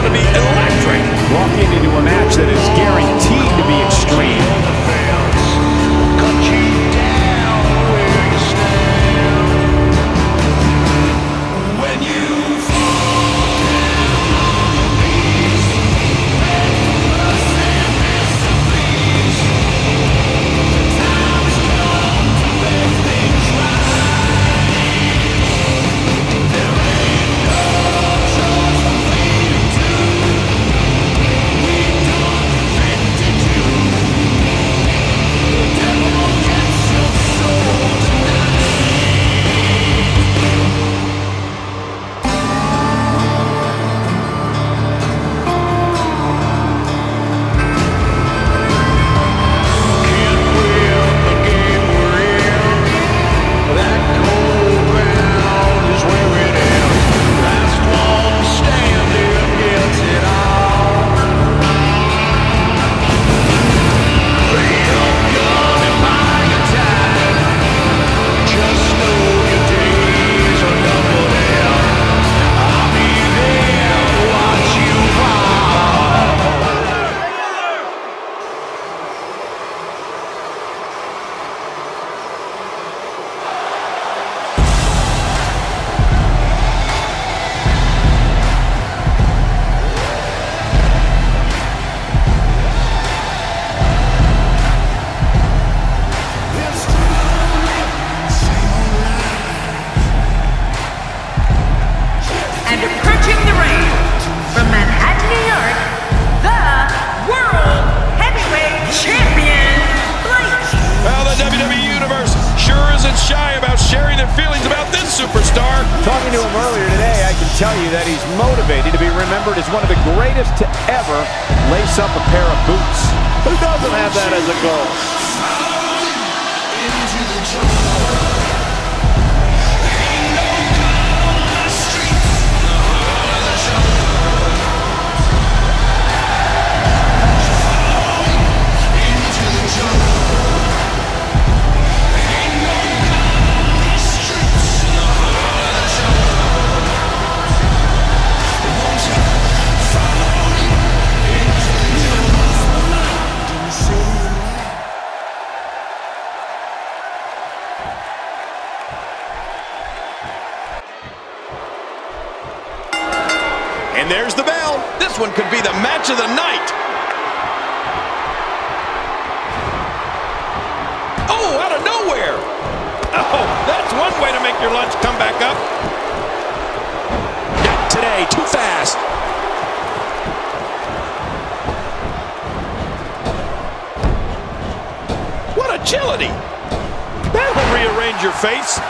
to be electric. Walking into a match that is guaranteed to be extreme. Talking to him earlier today, I can tell you that he's motivated to be remembered as one of the greatest to ever lace up a pair of boots. Who doesn't have that as a goal? And there's the bell. This one could be the match of the night. Oh, out of nowhere. Oh, that's one way to make your lunch come back up. Not today, too fast. What agility. That'll rearrange your face.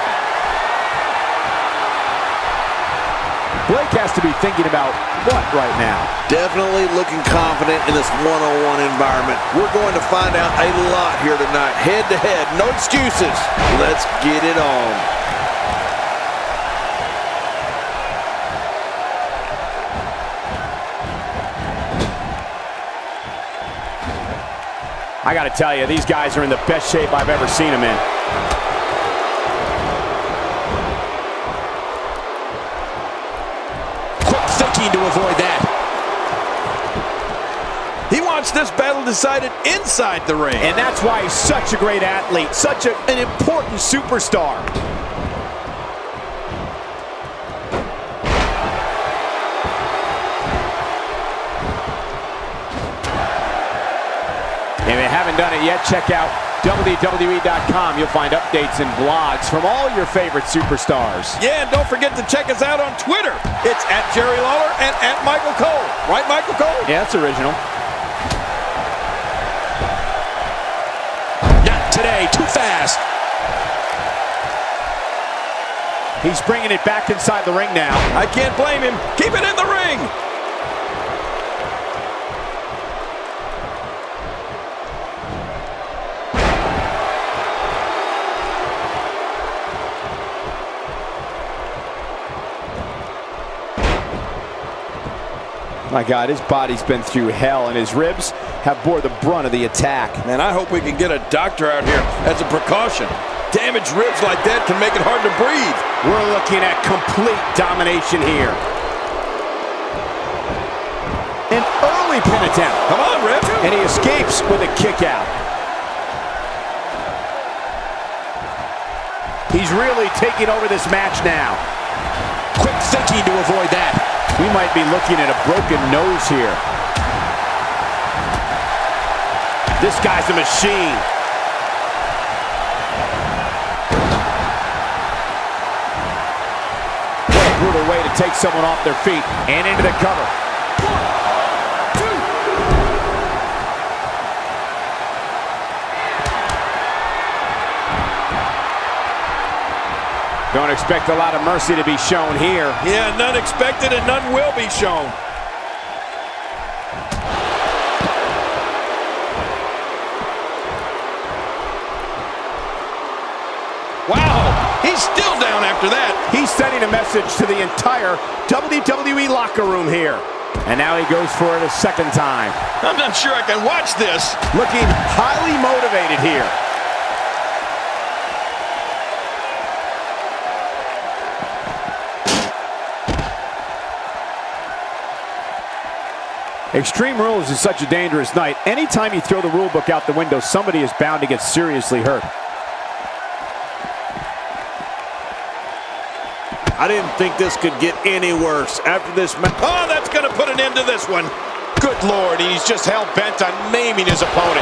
Blake has to be thinking about what right now? Definitely looking confident in this one-on-one environment. We're going to find out a lot here tonight. Head-to-head, no excuses. Let's get it on. I got to tell you, these guys are in the best shape I've ever seen them in. To avoid that. He wants this battle decided inside the ring. And that's why he's such a great athlete, such an important superstar. If you haven't done it yet, check out WWE.com. You'll find updates and vlogs from all your favorite superstars. Yeah, and don't forget to check us out on Twitter. It's @JerryLawler and @Michael Cole. Right, Michael Cole? Yeah, that's original. Not today, too fast. He's bringing it back inside the ring now. I can't blame him. Keep it in the ring. My God, his body's been through hell, and his ribs have bore the brunt of the attack. Man, I hope we can get a doctor out here as a precaution. Damaged ribs like that can make it hard to breathe. We're looking at complete domination here. An early pin attempt. Come on, Rip. And he escapes with a kick out. He's really taking over this match now. Quick thinking to avoid that. We might be looking at a broken nose here. This guy's a machine. What a brutal way to take someone off their feet and into the cover. 1, 2. Don't expect a lot of mercy to be shown here. Yeah, none expected and none will be shown. Wow, he's still down after that. He's sending a message to the entire WWE locker room here. And now he goes for it a second time. I'm not sure I can watch this. Looking highly motivated here. Extreme Rules is such a dangerous night. Anytime you throw the rule book out the window, somebody is bound to get seriously hurt. I didn't think this could get any worse after this match. Oh, that's going to put an end to this one. Good Lord, he's just hell-bent on maiming his opponent.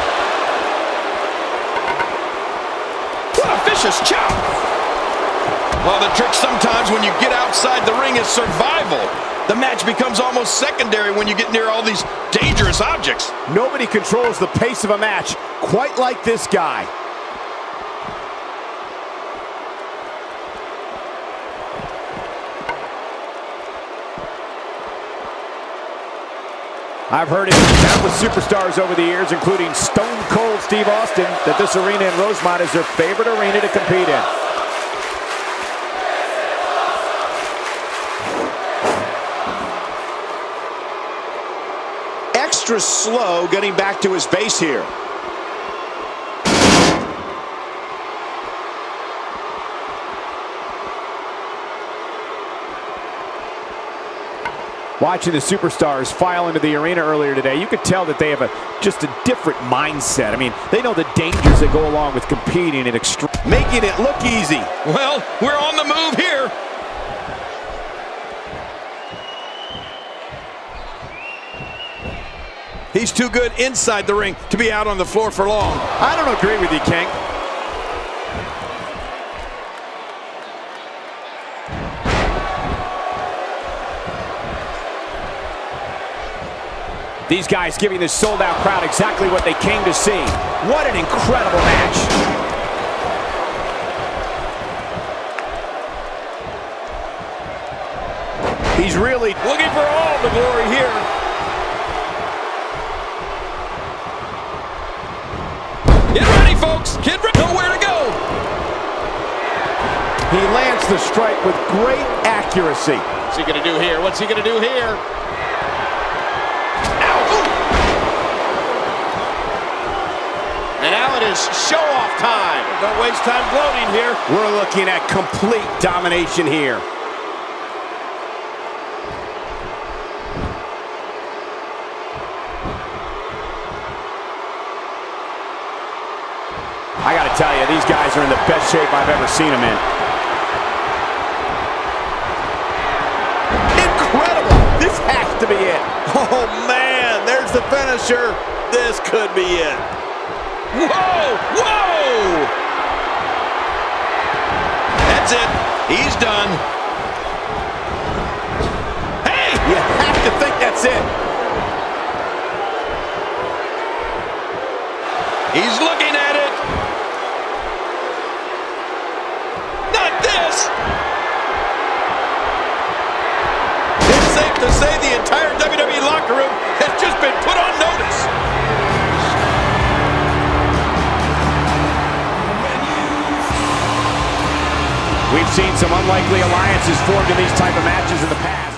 What a vicious chop. Well, the trick sometimes when you get outside the ring is survival. The match becomes almost secondary when you get near all these dangerous objects. Nobody controls the pace of a match quite like this guy. I've heard it from countless superstars over the years, including Stone Cold Steve Austin, that this arena in Rosemont is their favorite arena to compete in. Extra slow getting back to his base here. Watching the superstars file into the arena earlier today, you could tell that they have just a different mindset. I mean, they know the dangers that go along with competing in extreme, making it look easy. Well, we're on the move here. He's too good inside the ring to be out on the floor for long. I don't agree with you, King. These guys giving this sold-out crowd exactly what they came to see. What an incredible match. He's really Looking for all the glory here. Get ready, folks. Get ready. Nowhere to go. He lands the strike with great accuracy. What's he going to do here? What's he going to do here? And now it is show-off time. Don't waste time gloating here. We're looking at complete domination here. I got to tell you, these guys are in the best shape I've ever seen them in. Incredible! This has to be it. Oh, man, there's the finisher. This could be it. Whoa! Whoa! That's it. He's done. Hey! You have to think that's it. He's looking at it. Not this. It's safe to say the entire WWE locker room has just been put on notice. We've seen some unlikely alliances formed in these type of matches in the past.